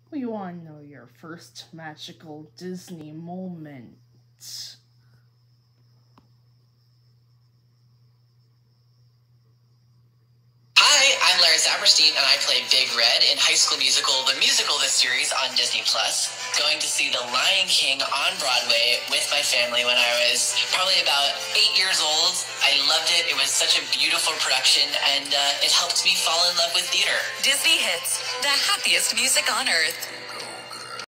We want to know your first magical Disney moment. Hi, I'm Larry Saperstein, and I play Big Red in High School Musical, the musical this series on Disney+. Going to see The Lion King on Broadway with my family when I was probably about 8 years old. I loved it. It was such a beautiful production, and it helped me fall in love with theater. Disney Hits, the happiest music on earth.